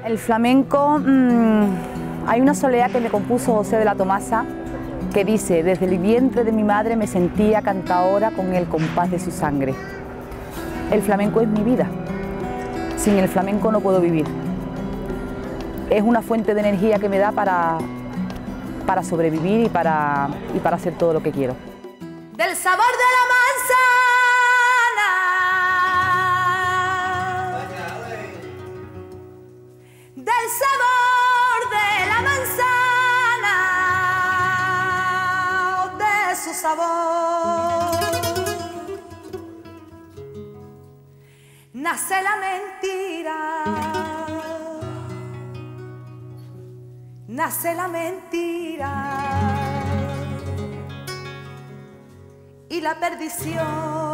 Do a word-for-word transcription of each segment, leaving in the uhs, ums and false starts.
El flamenco, mmm, hay una soleá que me compuso José de la Tomasa que dice: desde el vientre de mi madre me sentía cantadora con el compás de su sangre. El flamenco es mi vida, sin el flamenco no puedo vivir. Es una fuente de energía que me da para, para sobrevivir y para, y para hacer todo lo que quiero. Del sabor de la manzana, del sabor de la manzana, de su sabor, nace la mentira, nace la mentira y la perdición.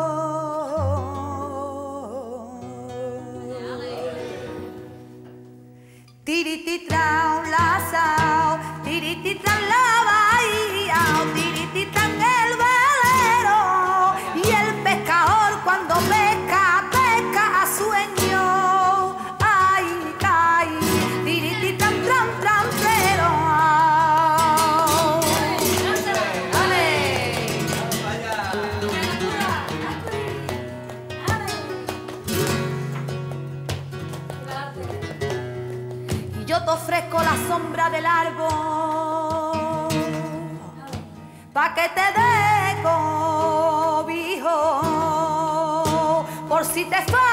Tirititran la sao, tirititran la bahía, tirititran el velero, y el pescador cuando pesca, pesca a sueño. Ay, ay, tirititran, tran, tran, pero. Yo te ofrezco la sombra del árbol pa' que te dé cobijo por si te falto,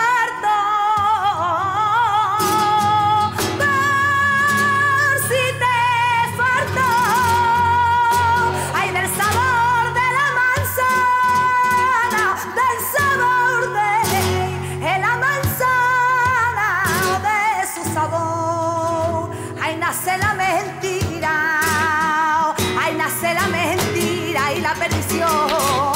por si te falto. Ay, del sabor de la manzana, del sabor de la manzana, de su sabor. Ahí nace la mentira, ahí nace la mentira y la perdición.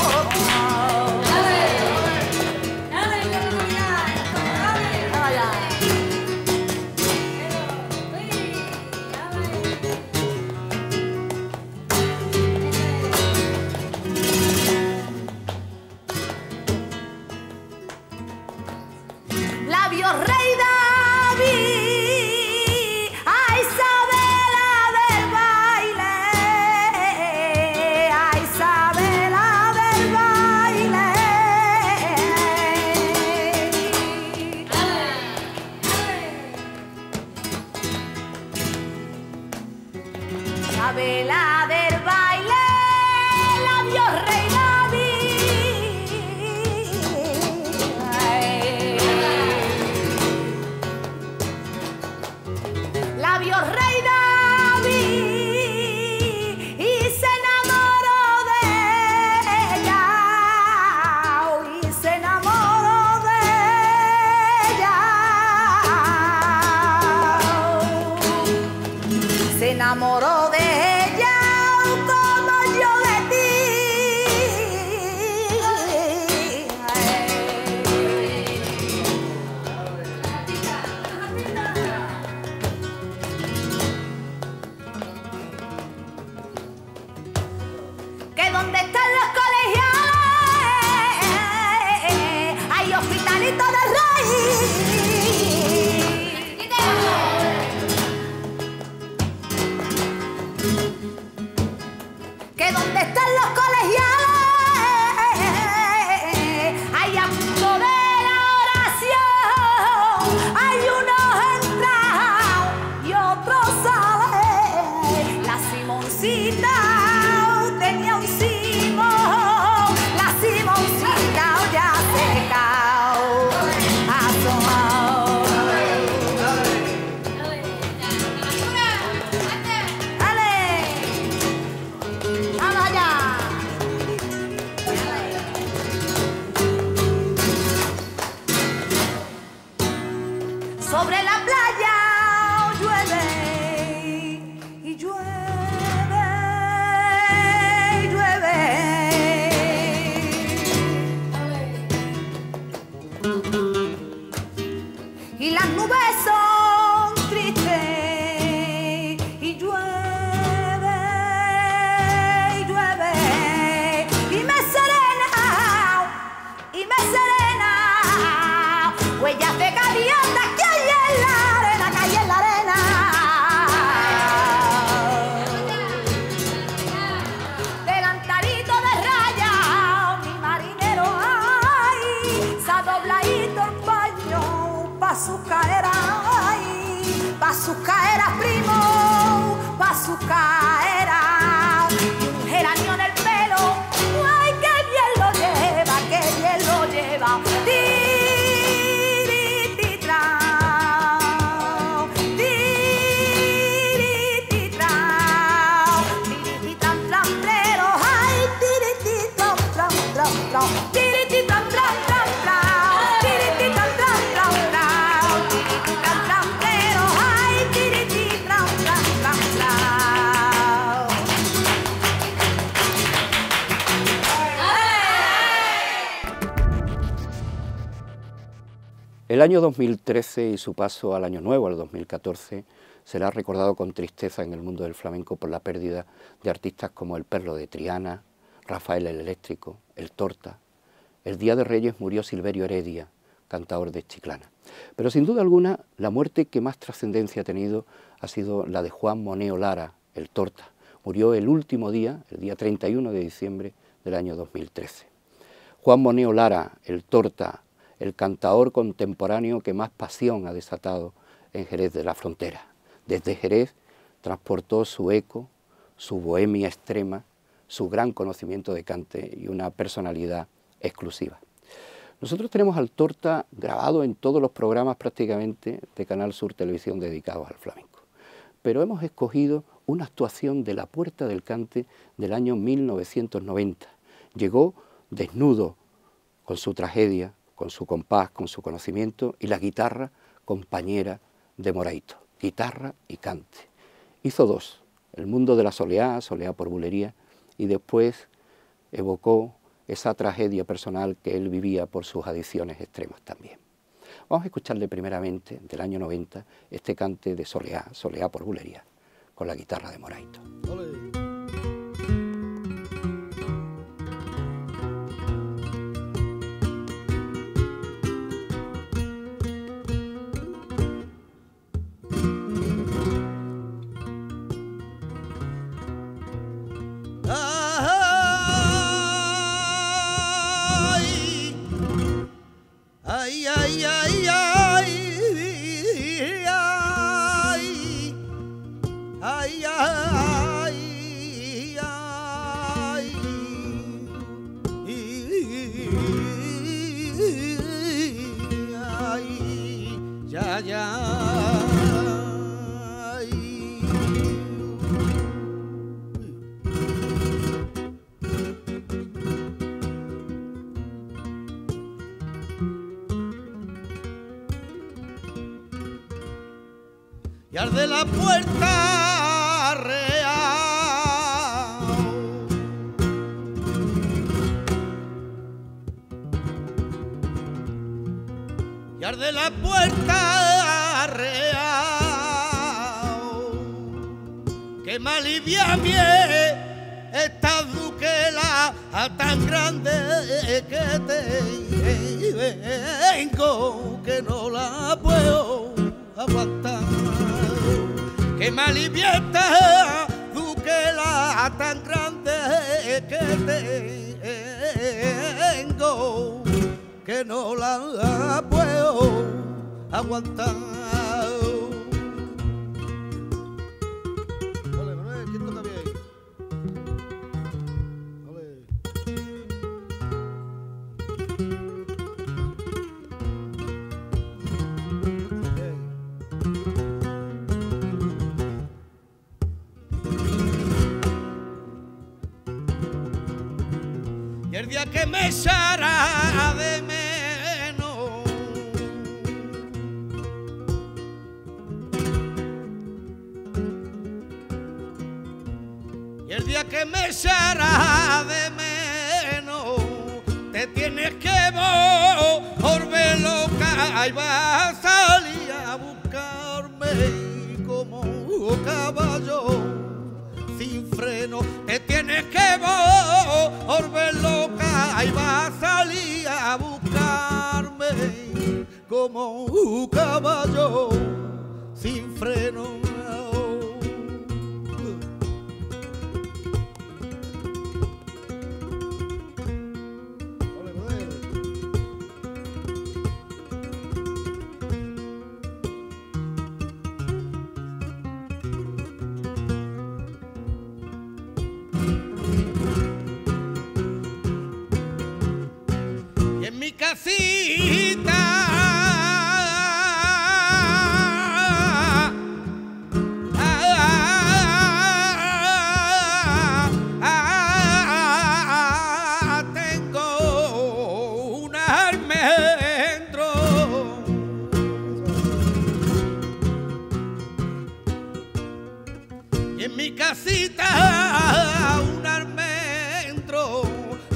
Labio rey David, ay Isabela del baile, ay Isabela del baile. Isabela del baile, labio rey David, labio rey David, y se enamoró de ella, y se enamoró de ella, se enamoró de ella como yo de ti. Que donde están los colegiales hay hospitalitos de raíz. Que donde están los colegiales hay acto de la oración. Hay unos entran y otros salen. La Simoncita tenía un Simón. tram, tiriti tram tram tram tram, tiriti tram tram tram tram, tiriti tram tram pero ay, tiriti tram tram tram tram. El año dos mil trece y su paso al año nuevo, al dos mil catorce, será recordado con tristeza en el mundo del flamenco por la pérdida de artistas como el Perro de Triana, Rafael el Eléctrico, el Torta. El Día de Reyes murió Silverio Heredia, cantador de Chiclana. Pero sin duda alguna, la muerte que más trascendencia ha tenido ha sido la de Juan Moneo Lara, el Torta. Murió el último día, el día treinta y uno de diciembre del año dos mil trece. Juan Moneo Lara, el Torta, el cantador contemporáneo que más pasión ha desatado en Jerez de la Frontera. Desde Jerez transportó su eco, su bohemia extrema, su gran conocimiento de cante y una personalidad exclusiva. Nosotros tenemos al Torta grabado en todos los programas prácticamente de Canal Sur Televisión dedicados al flamenco, pero hemos escogido una actuación de La Puerta del Cante del año mil novecientos noventa. Llegó desnudo, con su tragedia, con su compás, con su conocimiento y la guitarra compañera de Moraito, guitarra y cante. Hizo dos, El mundo de la soleá, Soleá por bulería, y después evocó esa tragedia personal que él vivía por sus adicciones extremas también. Vamos a escucharle primeramente, del año noventa, este cante de Soleá, Soleá por bulería, con la guitarra de Moraito. ¡Olé! Ay, ay, ay, ay, ay, ay, ay, ay, ya, ya. Y arde la puerta real, y arde la puerta real, que me alivia mi esta duquela tan grande que tengo, que no la puedo aguantar. Que me alivia esta duquela tan grande que tengo, que no la puedo aguantar. Ole, Manuel, ¿quién toca bien? Ole. Y el día que me echará de menos, y el día que me echará de menos, te tienes que volver loca y vas a salir a buscarme como un caballo sin freno. Te tienes que volver loca y vas a salir a buscarme como un caballo sin freno. Mi casita ah, ah, ah, tengo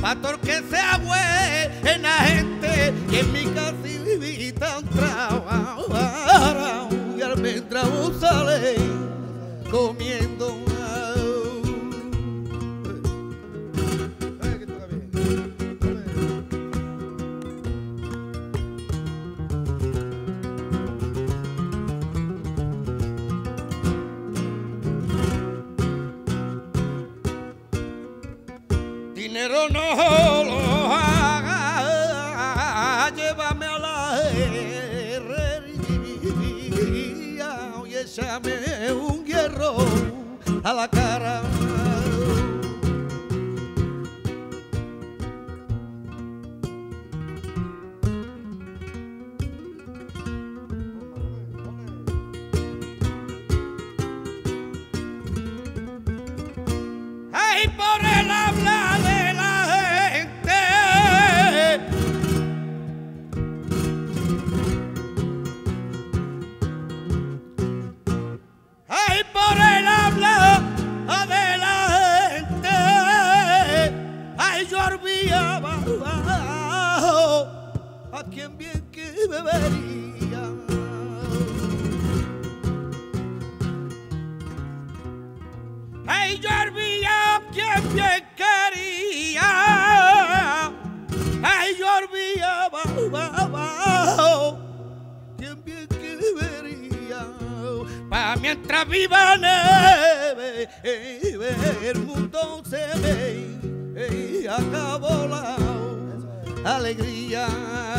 pastor que sea buena gente, y en mi casita trabaja y almendra sale comiendo. Dinero no lo haga, llévame a la herrería y échame un hierro a la cara. Ay, por el habla de la gente, ay, por el habla de la gente, ay, yo arbiaba a quien bien que bebería. Ay, yo hervía quien bien quería, ay, yo hervía abajo quien bien quería, pa' mientras viva neve, el mundo se ve, y acabó la alegría.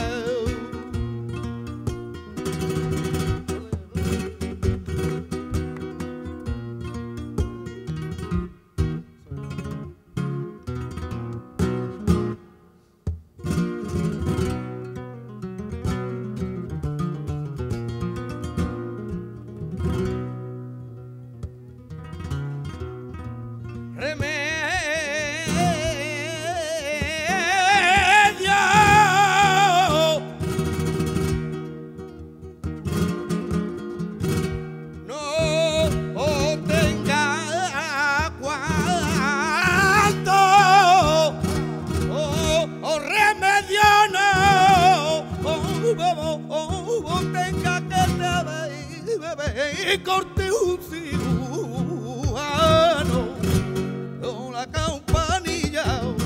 Remedio no tenga cuanto, oh, oh, remedio no oh, oh, oh, tenga que te bebé corte un cirujano con la campanilla.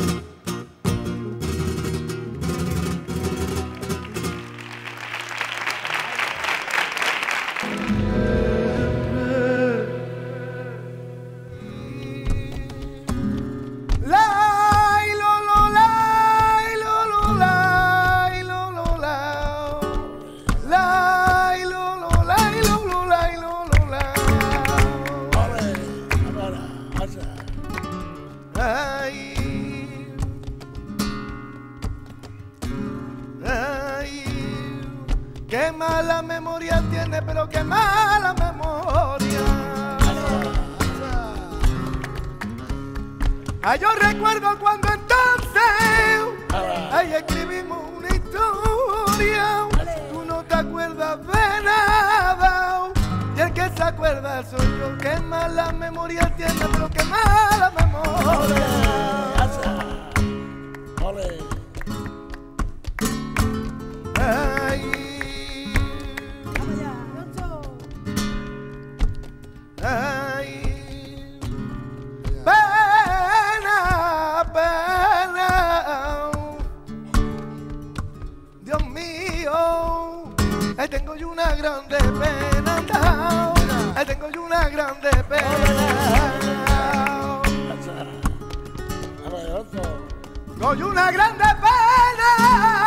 Qué mala memoria tiene, pero qué mala memoria. Ah, yo recuerdo cuando entonces ahí escribimos una historia. Tú no te acuerdas de nada y el que se acuerda soy yo. Qué mala memoria tiene, pero qué mala memoria. Ay. Ay, pena, pena, Dios mío, ahí tengo yo una grande pena, ahí tengo yo una grande pena, tengo yo una grande pena.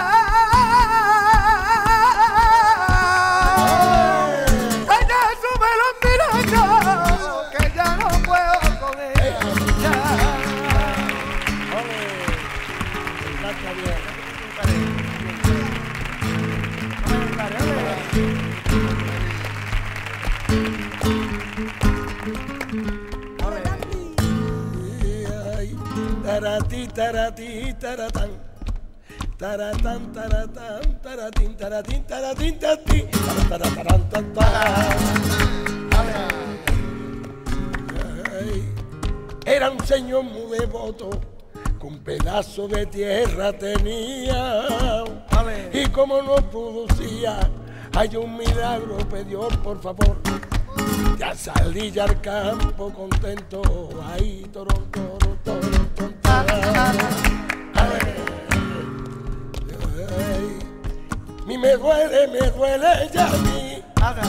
Tarati, tarati, taratán, taratán, taratán, taratín, taratín, taratín, taratín, taratarán, tatarán. Era un señor muy devoto que un pedazo de tierra tenía. Vale. Y como no producía, hay un milagro, pedió por favor. Ya salí ya al campo contento, ahí torón, torón, torón, torón, mi me duele, me duele ya a mí.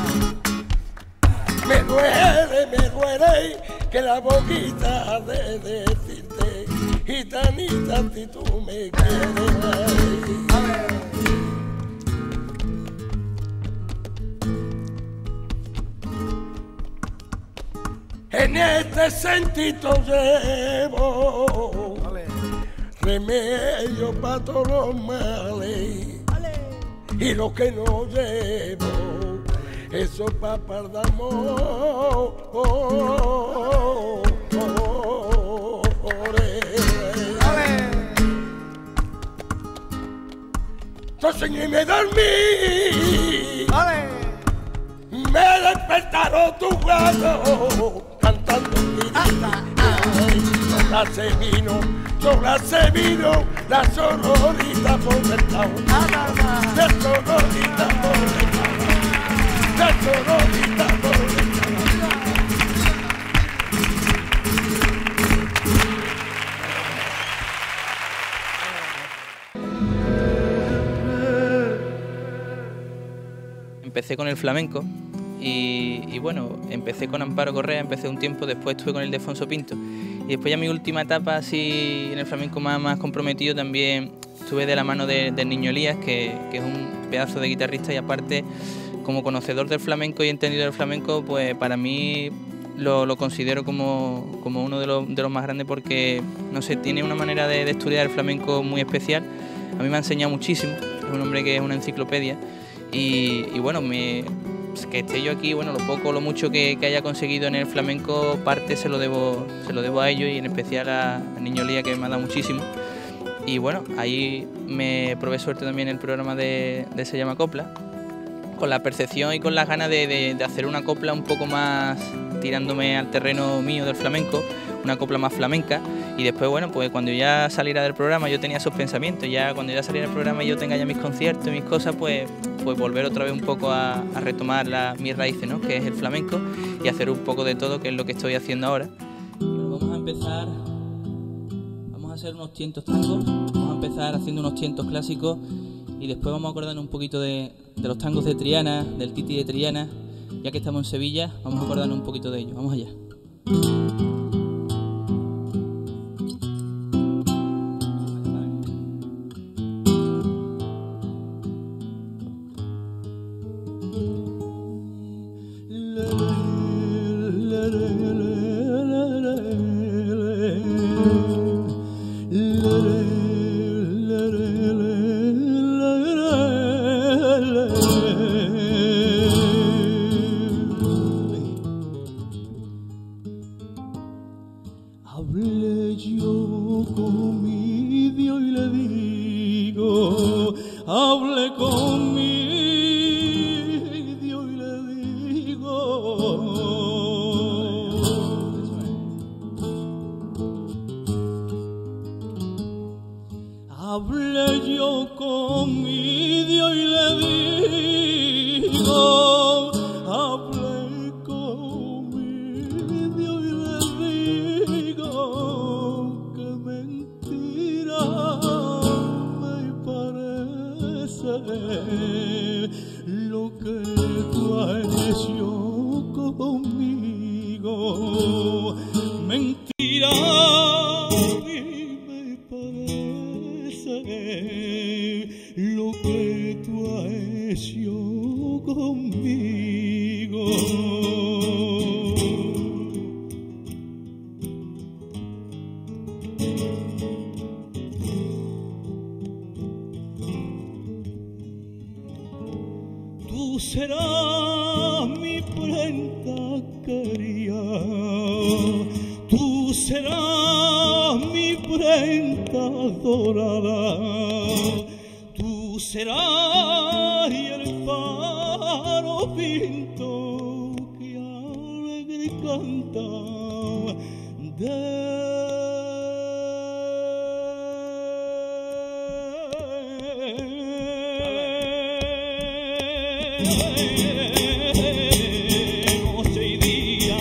Me duele, me duele que la boquita de decirte, gitanita, si tú me quieres. En este sentido llevo remedio para todos los males. Y lo que no llevo, eso papas de amor. Entonces ni me dormí, me despertaron tu gato cantando mi vida. Sola se vino, sola se vino, la sonorita por el lado, la sonorita por el lado, la sonorita por el lado. Empecé con el flamenco y, y bueno, empecé con Amparo Correa, empecé un tiempo, después estuve con el de Alfonso Pinto y después ya mi última etapa así en el flamenco más, más comprometido también estuve de la mano de, del Niño Elías, que, que es un pedazo de guitarrista y aparte como conocedor del flamenco y entendido del flamenco, pues para mí lo, lo considero como, como uno de los, de los más grandes porque, no sé, tiene una manera de, de estudiar el flamenco muy especial. A mí me ha enseñado muchísimo, es un hombre que es una enciclopedia. Y, y bueno, me, que esté yo aquí, bueno, lo poco o lo mucho que, que haya conseguido en el flamenco, parte se lo debo, se lo debo a ellos y en especial a, a Niño Elías, que me ha dado muchísimo. Y bueno, ahí me probé suerte también en el programa de, de Se llama Copla, con la percepción y con las ganas de, de, de hacer una copla un poco más tirándome al terreno mío del flamenco, una copla más flamenca. Y después, bueno, pues cuando ya saliera del programa yo tenía esos pensamientos, ya cuando ya saliera del programa y yo tenga ya mis conciertos y mis cosas, pues, pues volver otra vez un poco a, a retomar la, mis raíces, ¿no? Que es el flamenco, y hacer un poco de todo, que es lo que estoy haciendo ahora. Bueno, vamos a empezar, vamos a hacer unos tientos tangos, vamos a empezar haciendo unos tientos clásicos y después vamos a acordarnos un poquito de, de los tangos de Triana, del Titi de Triana, ya que estamos en Sevilla, vamos a acordarnos un poquito de ello, vamos allá. Hablé yo con mi Dios y le digo, hablé con mi Dios y le digo, hablé yo con mi Dios y le digo, hablé con mi Dios y le digo, que mentira me parece lo que tú has hecho conmigo, mentira me parece lo que tú has hecho conmigo. Tú serás mi prenda querida, tú serás mi prenda dorada, tú serás el faro pinto que alegre canta de noche y día.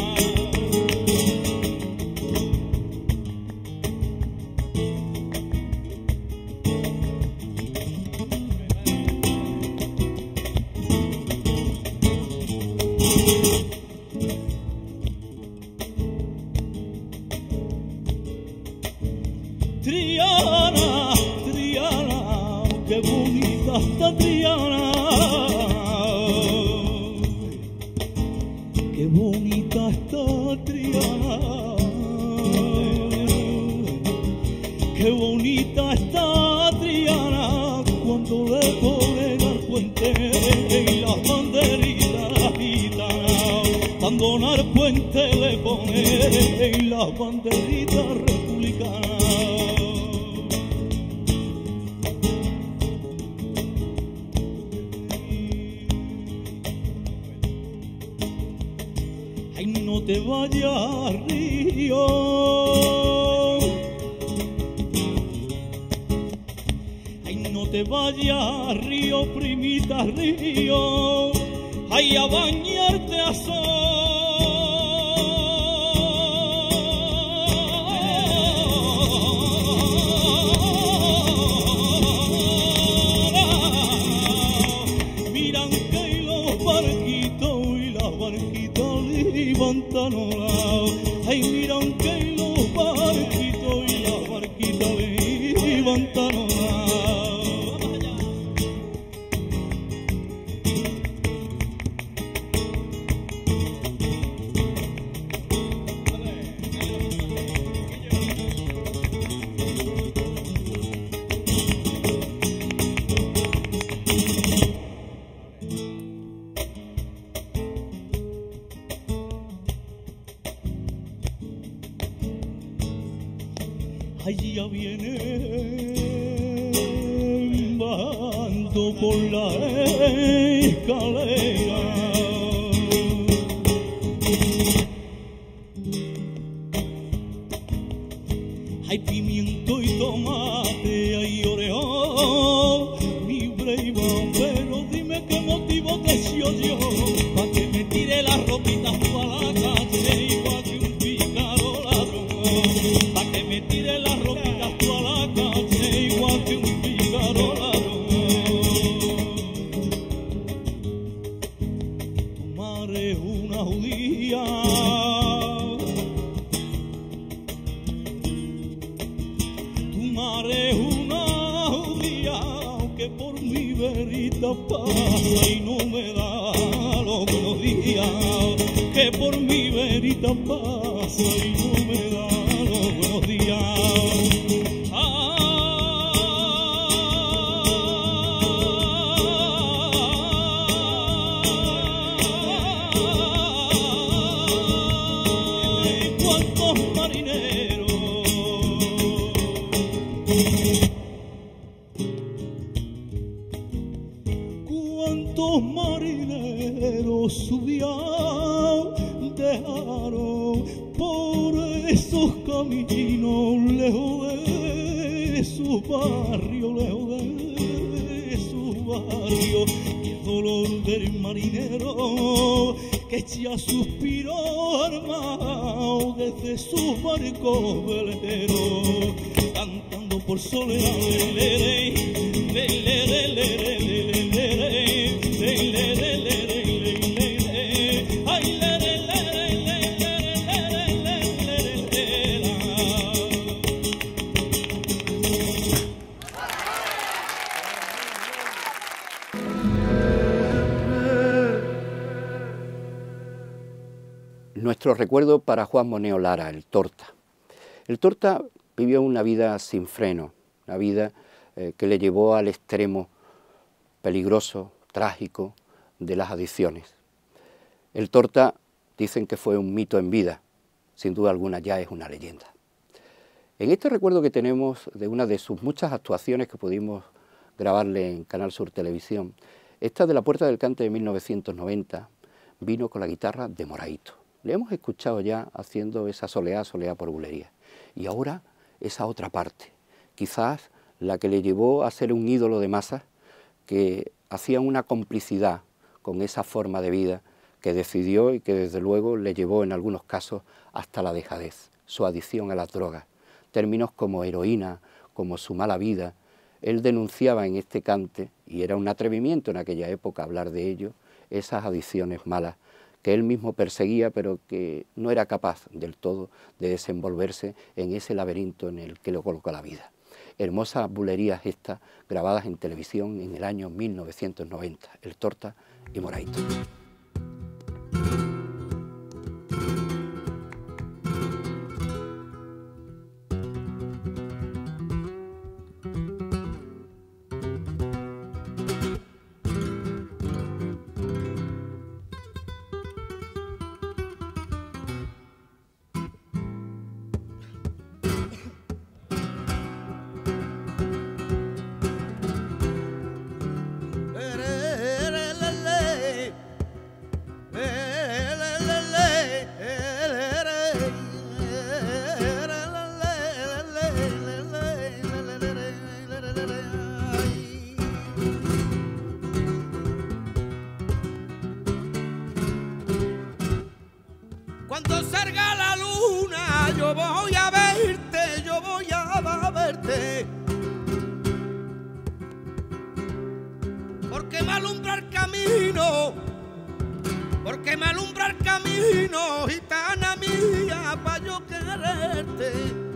Triana, Triana, qué bonita está Triana, qué bonita está Triana, qué bonita está Triana, cuando le ponen al puente y las banderitas gitanas, cuando al puente le ponen las banderitas republicanas. Ay, no te vayas, río, ay, no te vayas, río, primita, río, ay, a bañarte a sol. Miran que los barquitos y las barquitas levantan olao. Ay, miran que los barquitos y las barquitas levantan olao. Allí viene bajando por la escalera. Hay pimiento y tomate, hay orejón, mi breva, pero dime qué motivo te dio yo, pa' que me tire las ropitas tú a la calle igual que un pícaro ladrón, pa' que me tire las ropitas tú a la calle igual que un pícaro ladrón. Tu madre es una judía, tu madre es una judía que por mi verita pasa y no me da los buenos días, que por mi verita pasa y no me da los buenos días. Ay, cuántos marineros, cuántos marineros subían, dejaron por esos caminos, lejos de su barrio, lejos de su barrio. Y el dolor del marinero que echa suspiro armado desde su barco velero, cantando por soledad, le, le, le, le, le, le, le, le, Nuestro recuerdo para Juan Moneo Lara, el Torta. El Torta vivió una vida sin freno, una vida eh, que le llevó al extremo peligroso, trágico de las adicciones. El Torta dicen que fue un mito en vida, sin duda alguna ya es una leyenda. En este recuerdo que tenemos de una de sus muchas actuaciones que pudimos grabarle en Canal Sur Televisión, esta de La Puerta del Cante de mil novecientos noventa, vino con la guitarra de Moraito. Le hemos escuchado ya haciendo esa soleá, soleá por bulería. Y ahora esa otra parte, quizás la que le llevó a ser un ídolo de masas, que hacían una complicidad con esa forma de vida que decidió y que desde luego le llevó en algunos casos hasta la dejadez, su adicción a las drogas. Términos como heroína, como su mala vida, él denunciaba en este cante, y era un atrevimiento en aquella época hablar de ello, esas adicciones malas que él mismo perseguía, pero que no era capaz del todo de desenvolverse en ese laberinto en el que lo colocó la vida. Hermosas bulerías estas, grabadas en televisión en el año mil novecientos noventa, El Torta y Moraito. Cuando salga la luna, yo voy a verte, yo voy a verte. Porque me alumbra el camino, porque me alumbra el camino, gitana mía, pa' yo quererte.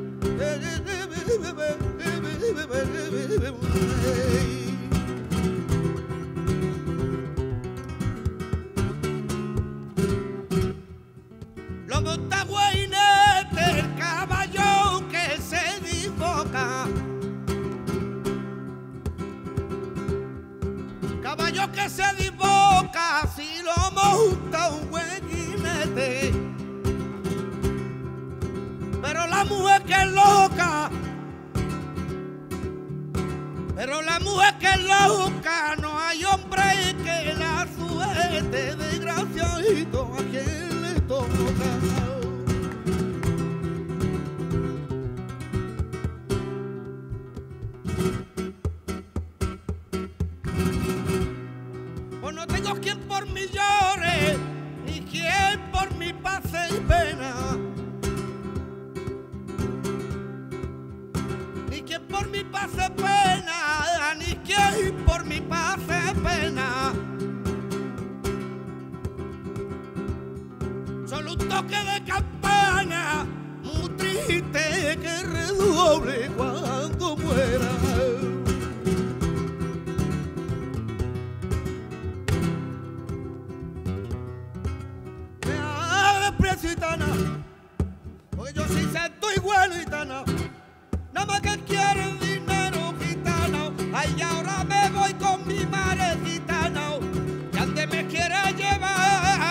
Lo monta Guainete, el caballo que se disboca. Caballo que se disboca, si lo monta un buen jinete. Pero la mujer que es loca, pero la mujer que es loca, no hay hombre que la suelte, desgraciadito, a quien le toca. Pues no tengo quien por mí llore, ni quien por mí pase pena, ni quien por mí pase pena, ni quien por mí pase pena. Solo un toque de campana, muy triste, que redoble cuando muera. Me haga precio, gitana, porque yo sí santo y bueno, gitana. Nada más que quieren dinero, gitana. Ay, ahora me voy con mi madre, gitana, que ande me quiere llevar.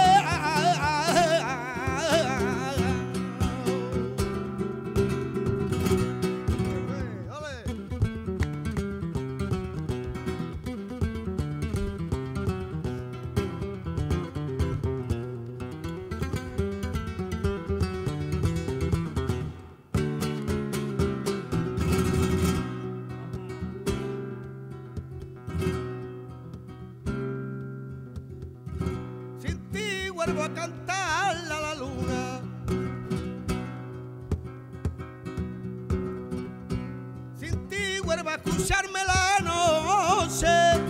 Vuelvo a cantarle a la luna, sin ti vuelvo a escucharme la noche,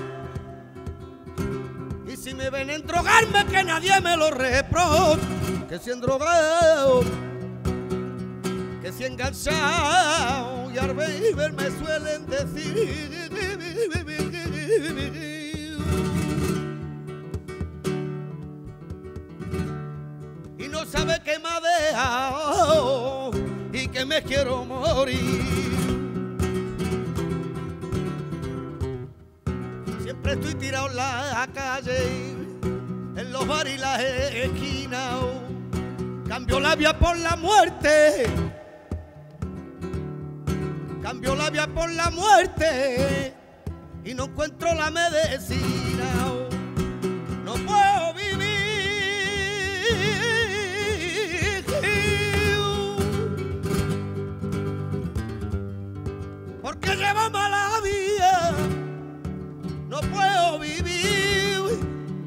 y si me ven en drogarme que nadie me lo reproche, que si en drogado, que si enganchado, y al baby me suelen decir. No sabe que me ha dejado y que me quiero morir. Siempre estoy tirado en la calle, en los bares y las esquinas. Cambio la vida por la muerte, cambio la vida por la muerte, y no encuentro la medicina. No puedo vivir, porque llevo mala vida. No puedo vivir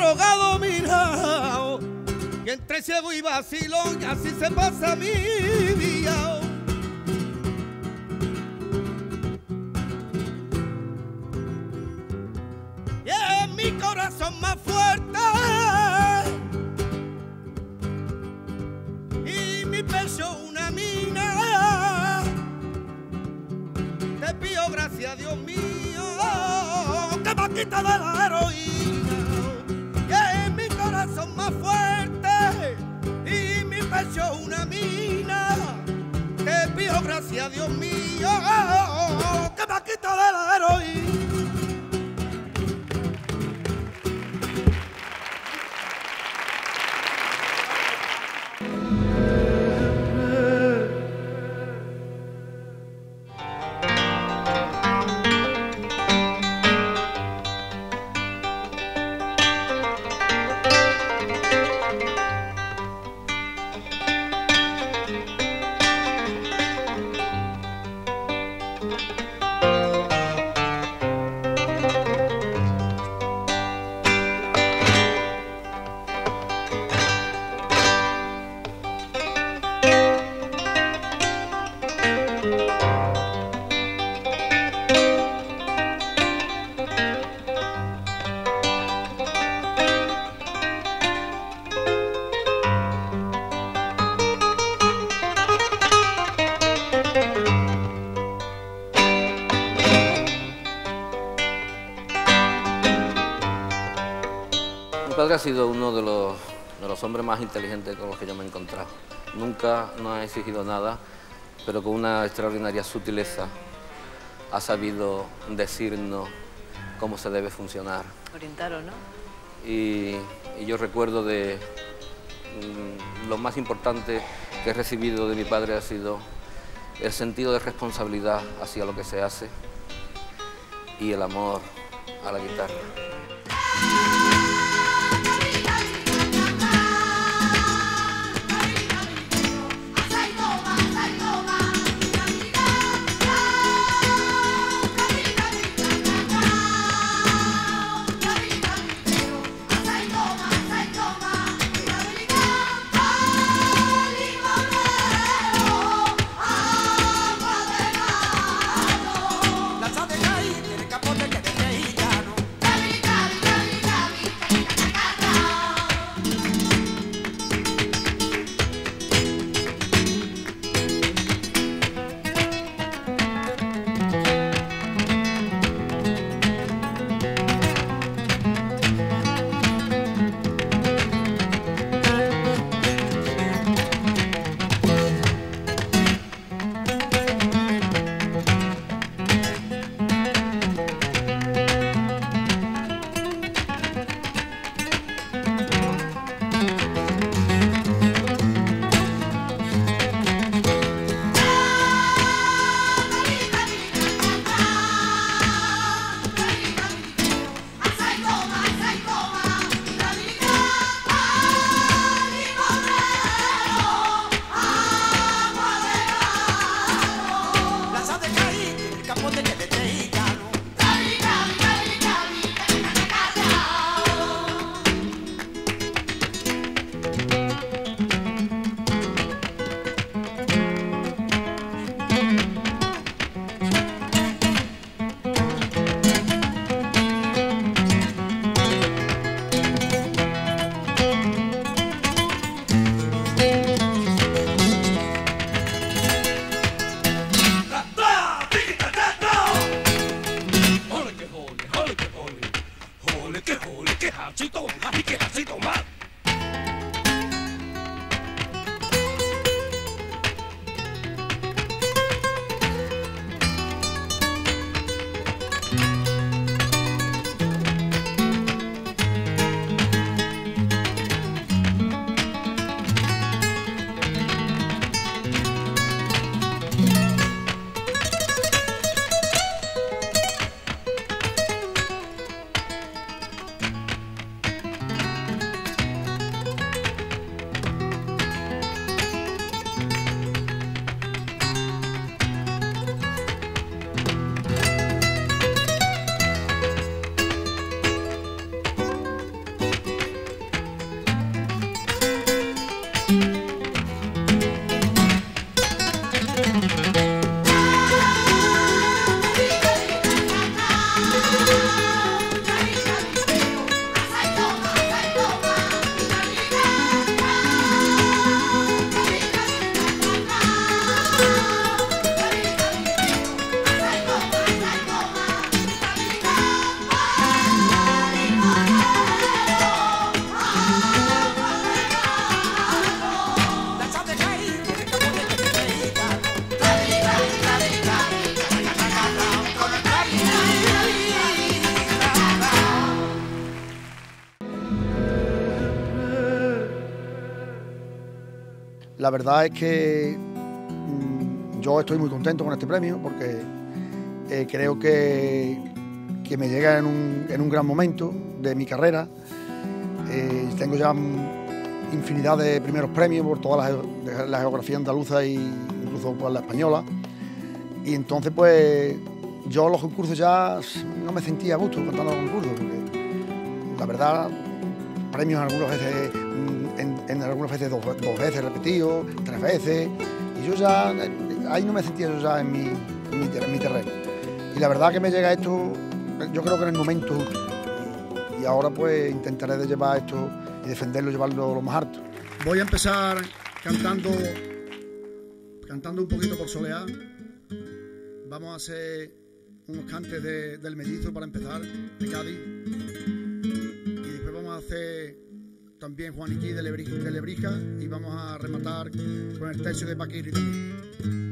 drogado mirao, y entre ciego y vacilón, y así se pasa mi día. Y es mi corazón más fuerte, y mi pecho una mina. Te pido gracias, Dios mío, que me quita de la heroína. Que es mi corazón más fuerte y mi pecho una mina. Te pido gracias, Dios mío, que me quita de la heroína. Mi padre ha sido uno de los, de los hombres más inteligentes con los que yo me he encontrado. Nunca nos ha exigido nada, pero con una extraordinaria sutileza ha sabido decirnos cómo se debe funcionar. Orientaron, ¿no? Y, y yo recuerdo de mm, lo más importante que he recibido de mi padre ha sido el sentido de responsabilidad hacia lo que se hace y el amor a la guitarra. La verdad es que mmm, yo estoy muy contento con este premio porque eh, creo que, que me llega en un, en un gran momento de mi carrera. Eh, tengo ya infinidad de primeros premios por toda la, la geografía andaluza e incluso por la española. Y entonces pues yo los concursos ya no me sentía a gusto cantando los concursos, porque la verdad premios algunas veces, en, en algunas veces dos, dos veces repetidos, tres veces, y yo ya, ahí no me sentía yo ya en mi, en mi, en mi terreno. Y la verdad que me llega esto, yo creo que en el momento justo. Y ahora pues intentaré de llevar esto y defenderlo, llevarlo lo más alto. Voy a empezar cantando, cantando un poquito por Soleá. Vamos a hacer unos cantes de, del mellizo para empezar, de Cádiz. Y después vamos a hacer también Juaniquí de Lebrija, de Lebrija, y vamos a rematar con el tercio de Paquirri también.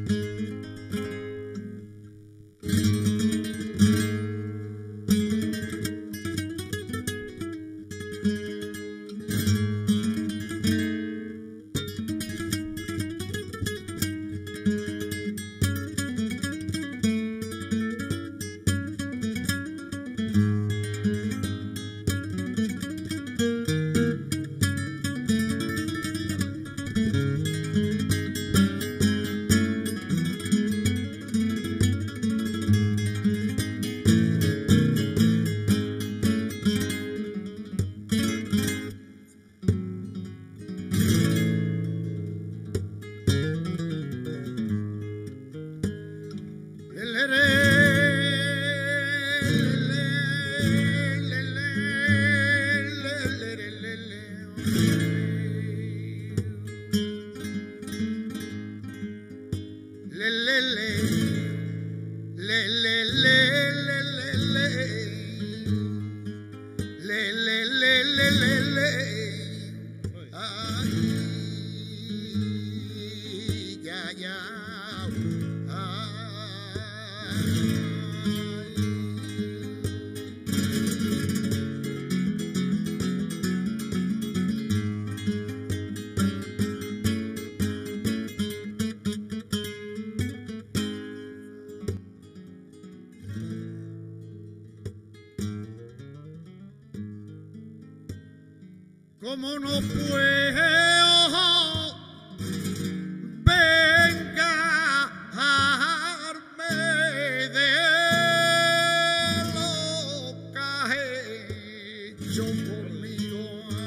Como no puedo vengarme de lo que has hecho conmigo,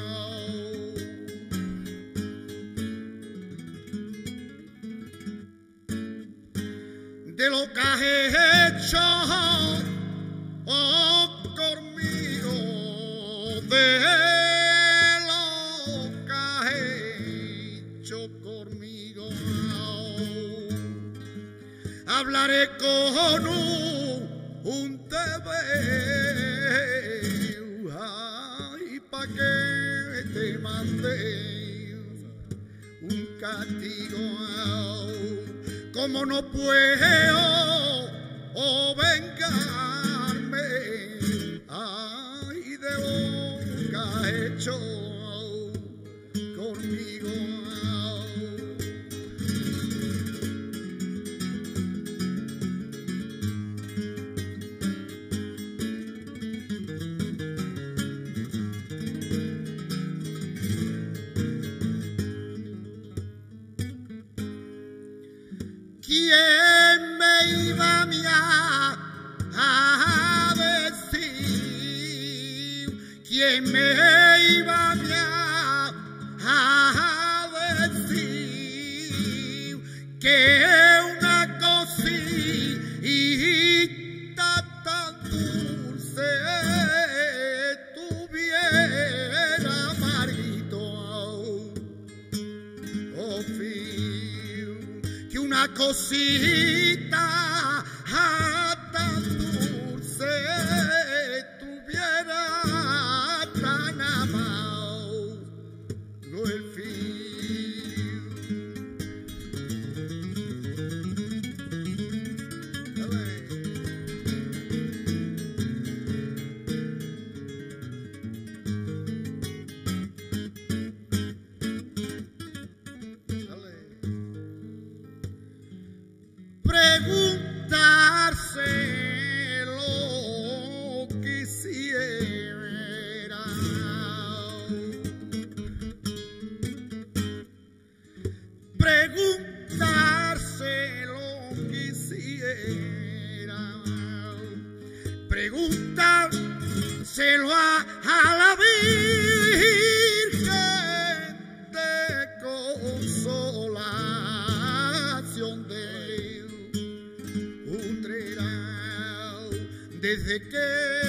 de lo que has hecho oh, conmigo, de hablaré con un, un tebeo, ay, pa' que te mande un castigo, como no puedo oh, vengarme, ay, de lo que has hecho conmigo. ¿Quién me iba a mí a decir? ¿Quién me iba a mí a decir que una cosita tan dulce tuviera marito? Oh, fío, que una cosita tan dulce tuviera tan amado el fin. Dale. pregúntaselo a, a la Virgen de Consolación de Utrera. Desde que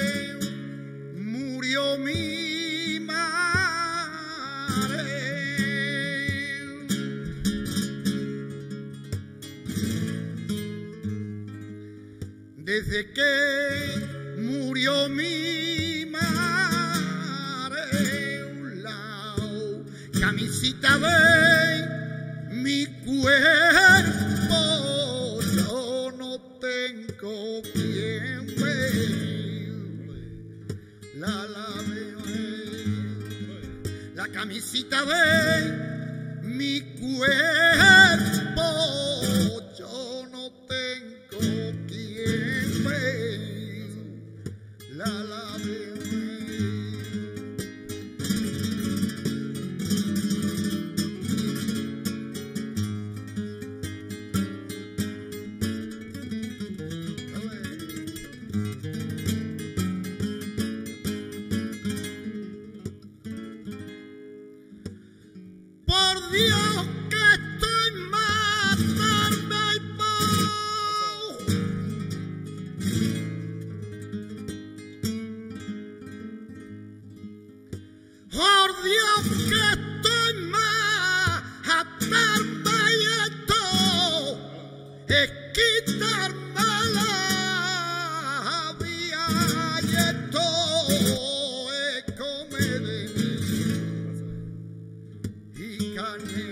murió mi madre, desde que murió mi madre, un lado camisita de mi cuerpo, yo no tengo quien me la lave, la camisita de mi cuerpo, yo no tengo quien me la lave. Por Dios que estoy matarme y por Dios que estoy matarme y esto es quitarme la vida y esto es comer de mí y carne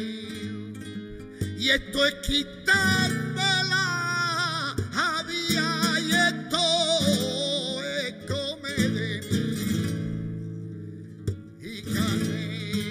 y esto es quitarme la vida y esto es comer de mí y carne.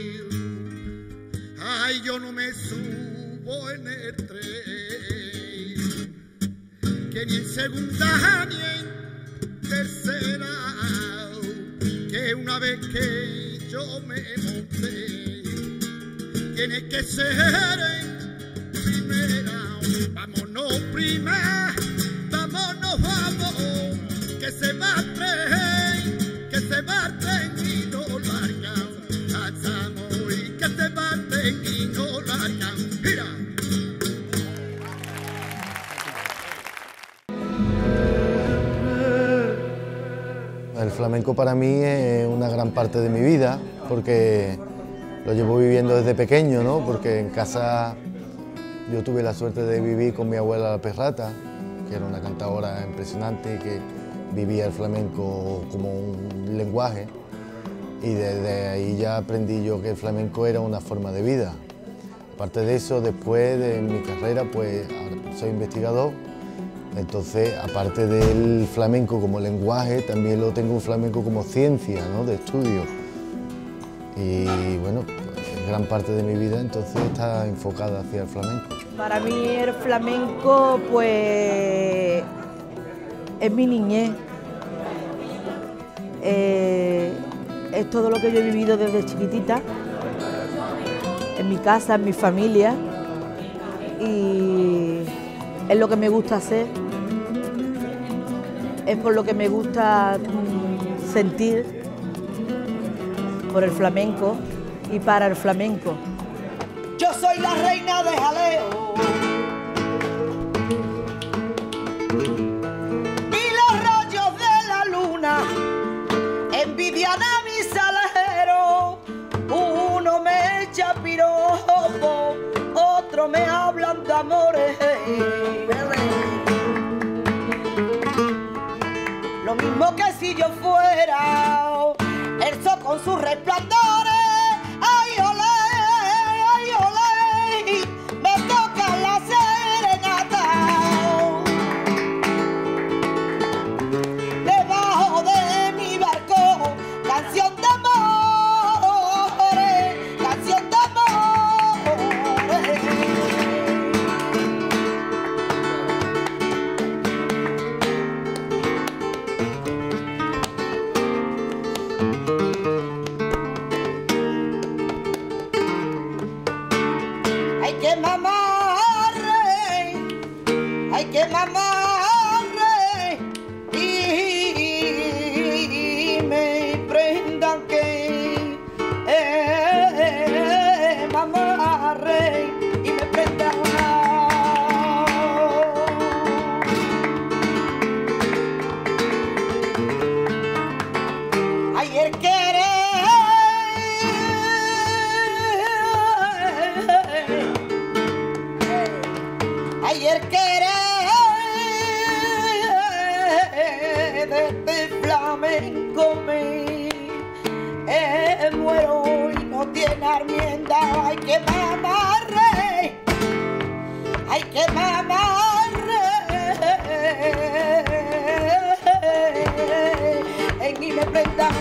Ay, yo no me subo en el tren, que ni en segunda ni en tercera, que una vez que yo me monté, tiene que ser en primera. Vámonos primera, vámonos, vamos, que se va el tren, que se va el tren y no larga. Hacemos y que se va el tren y no larga. Mira. El flamenco para mí es una gran parte de mi vida, porque lo llevo viviendo desde pequeño, ¿no? Porque en casa yo tuve la suerte de vivir con mi abuela La Perrata, que era una cantadora impresionante y que vivía el flamenco como un lenguaje, y desde ahí ya aprendí yo que el flamenco era una forma de vida. Aparte de eso, después de mi carrera, pues soy investigador, entonces aparte del flamenco como lenguaje, también lo tengo un flamenco como ciencia, ¿no? De estudio. Y bueno, gran parte de mi vida entonces está enfocada hacia el flamenco. Para mí el flamenco pues es mi niñez, eh, es todo lo que yo he vivido desde chiquitita, en mi casa, en mi familia, y es lo que me gusta hacer, es por lo que me gusta mm, sentir, por el flamenco y para el flamenco. Yo soy la reina de jaleo y los rayos de la luna envidian a mi salero. Uno me echa piropo, otro me hablan de amores. Lo mismo que si yo fuera el sol con sus resplandores. Ay, olé, ay, olé, me toca la serenata. Debajo de mi barco, canción de amores, canción de amores. de este flamenco me eh, muero y no tiene armienda. Hay que mamarre, hay que mamarre en mi me prenda.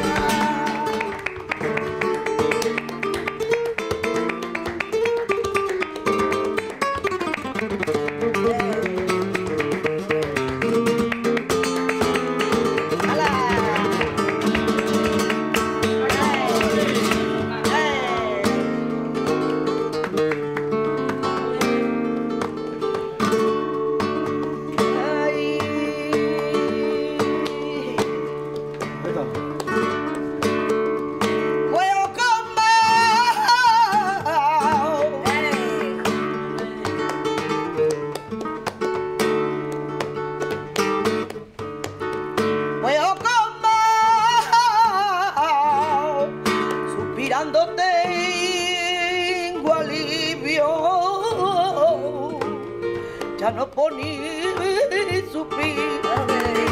Ya no poní suspirar,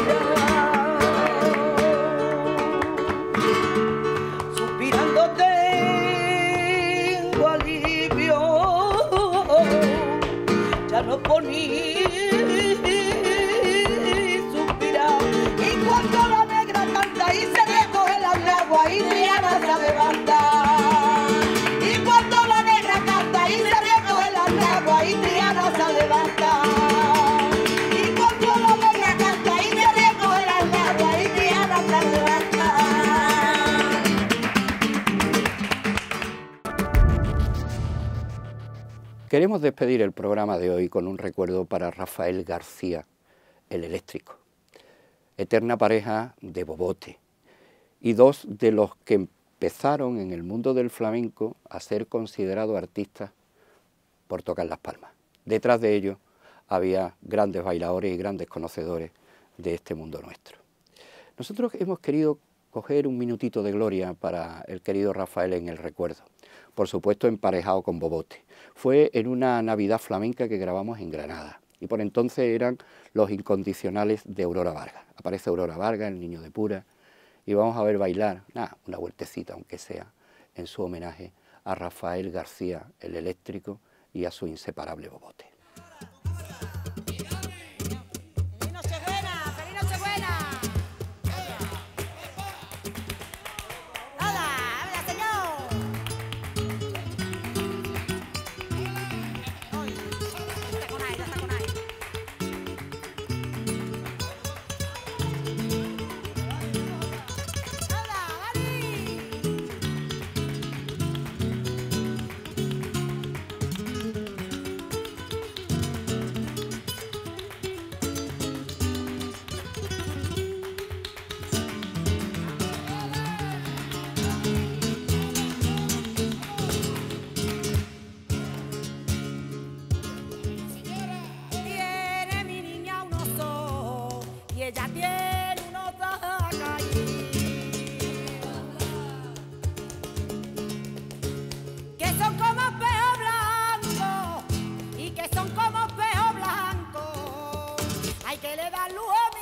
suspirando tengo alivio, ya no poní suspirar. Y cuando la negra canta y se recoge la agua y Triana se levanta. Y cuando la negra canta y se recoge la agua y Triana se levanta. Queremos despedir el programa de hoy con un recuerdo para Rafael García, el eléctrico, eterna pareja de Bobote, y dos de los que empezaron en el mundo del flamenco a ser considerados artistas por tocar las palmas. Detrás de ellos había grandes bailadores y grandes conocedores de este mundo nuestro. Nosotros hemos querido coger un minutito de gloria para el querido Rafael en el recuerdo, por supuesto emparejado con Bobote. Fue en una Navidad flamenca que grabamos en Granada y por entonces eran los incondicionales de Aurora Vargas. Aparece Aurora Vargas, el niño de Pura, y vamos a ver bailar, nada, una vueltecita aunque sea, en su homenaje a Rafael García, el eléctrico, y a su inseparable Bobote. Ella tiene unos ojos que son como espejo blanco y que son como espejo blanco. Hay que le dar luz.